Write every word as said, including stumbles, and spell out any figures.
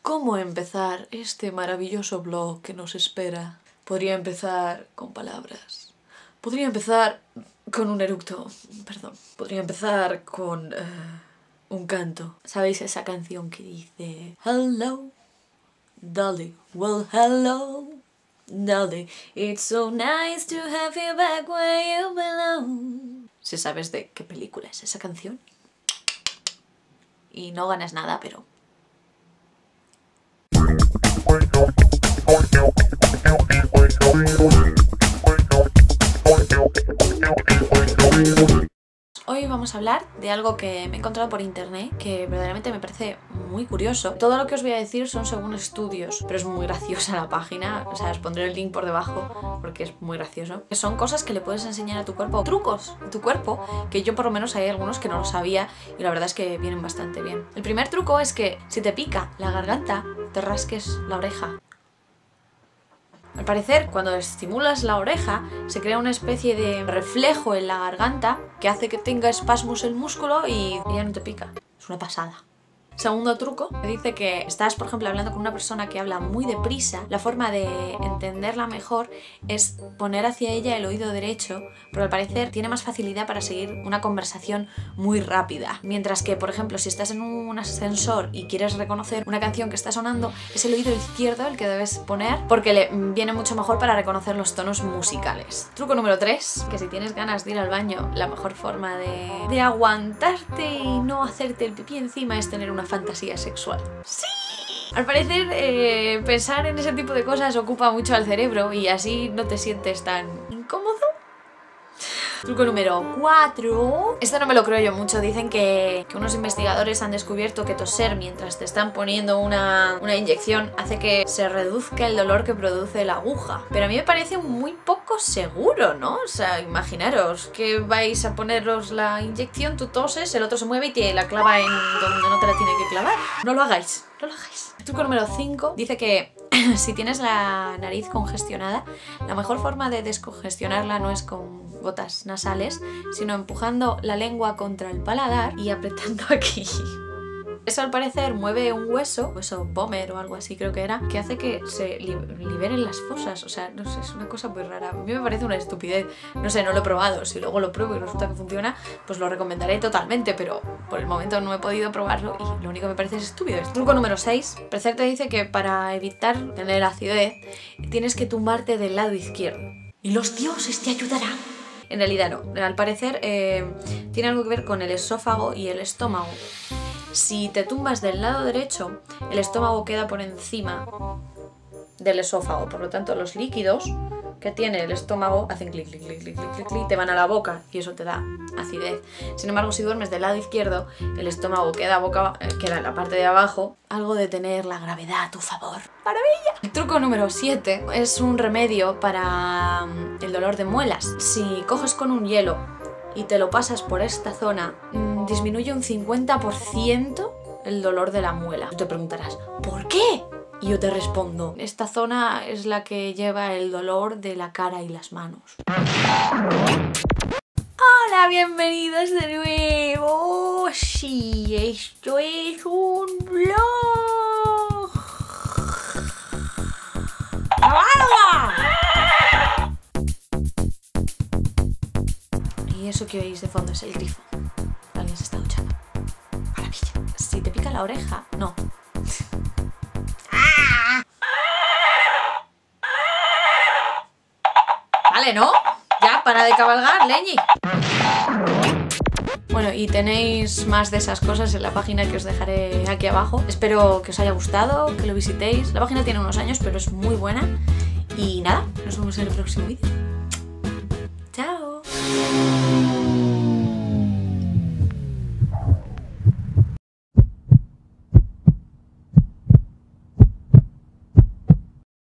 ¿Cómo empezar este maravilloso blog que nos espera? Podría empezar con palabras. Podría empezar con un eructo. Perdón. Podría empezar con uh, un canto. ¿Sabéis esa canción que dice Hello, Dolly? Well, hello, Dolly. It's so nice to have you back where you belong. Si sabes de qué película es esa canción. Y no ganas nada, pero... Hoy vamos a hablar de algo que me he encontrado por internet que verdaderamente me parece muy curioso. Todo lo que os voy a decir son según estudios, pero es muy graciosa la página, o sea, os pondré el link por debajo porque es muy gracioso. Son cosas que le puedes enseñar a tu cuerpo, trucos de tu cuerpo, que yo por lo menos hay algunos que no lo sabía y la verdad es que vienen bastante bien. El primer truco es que si te pica la garganta, te rasques la oreja. Al parecer, cuando estimulas la oreja, se crea una especie de reflejo en la garganta que hace que tenga espasmos el músculo y ya no te pica. Es una pasada. Segundo truco, me dice que estás, por ejemplo, hablando con una persona que habla muy deprisa. La forma de entenderla mejor es poner hacia ella el oído derecho, pero al parecer tiene más facilidad para seguir una conversación muy rápida. Mientras que, por ejemplo, si estás en un ascensor y quieres reconocer una canción que está sonando, es el oído izquierdo el que debes poner porque le viene mucho mejor para reconocer los tonos musicales. Truco número tres, que si tienes ganas de ir al baño, la mejor forma de, de aguantarte y no hacerte el pipí encima es tener una fantasía sexual. ¡Sí! Al parecer, eh, pensar en ese tipo de cosas ocupa mucho al cerebro y así no te sientes tan incómodo. Truco número cuatro. Esto no me lo creo yo mucho. Dicen que, que unos investigadores han descubierto que toser mientras te están poniendo una, una inyección hace que se reduzca el dolor que produce la aguja. Pero a mí me parece muy poco seguro, ¿no? O sea, imaginaros que vais a poneros la inyección, tú toses, el otro se mueve y te la clava en donde no te la tiene que clavar. No lo hagáis, no lo hagáis. Truco número cinco. Dice que si tienes la nariz congestionada, la mejor forma de descongestionarla no es con gotas nasales, sino empujando la lengua contra el paladar y apretando aquí. Eso al parecer mueve un hueso, hueso Bomer o algo así creo que era, que hace que se li liberen las fosas. O sea, no sé, es una cosa muy rara. A mí me parece una estupidez. No sé, no lo he probado. Si luego lo pruebo y resulta que funciona, pues lo recomendaré totalmente, pero por el momento no he podido probarlo y lo único que me parece es estúpido. Truco número seis. Precer te dice que para evitar tener acidez tienes que tumbarte del lado izquierdo. Y los dioses te ayudarán. En realidad no. Al parecer eh, tiene algo que ver con el esófago y el estómago. Si te tumbas del lado derecho, el estómago queda por encima del esófago. Por lo tanto, los líquidos que tiene el estómago hacen clic, clic, clic, clic, clic, clic, te van a la boca y eso te da acidez. Sin embargo, si duermes del lado izquierdo, el estómago queda, boca, queda en la parte de abajo. Algo de tener la gravedad a tu favor. ¡Maravilla! El truco número siete es un remedio para el dolor de muelas. Si coges con un hielo y te lo pasas por esta zona, mmm, disminuye un cincuenta por ciento el dolor de la muela. Tú te preguntarás, ¿por qué? Y yo te respondo, esta zona es la que lleva el dolor de la cara y las manos. Hola, bienvenidos de nuevo. Sí, esto es un vlog. ¡Ah! Y eso que oís de fondo es el grifo. Alguien se está duchando. Maravilla. Si te pica la oreja, no. Vale, ¿no? Ya, para de cabalgar, leñi. Bueno, y tenéis más de esas cosas en la página que os dejaré aquí abajo. Espero que os haya gustado, que lo visitéis. La página tiene unos años, pero es muy buena. Y nada, nos vemos en el próximo vídeo. ¡Chao!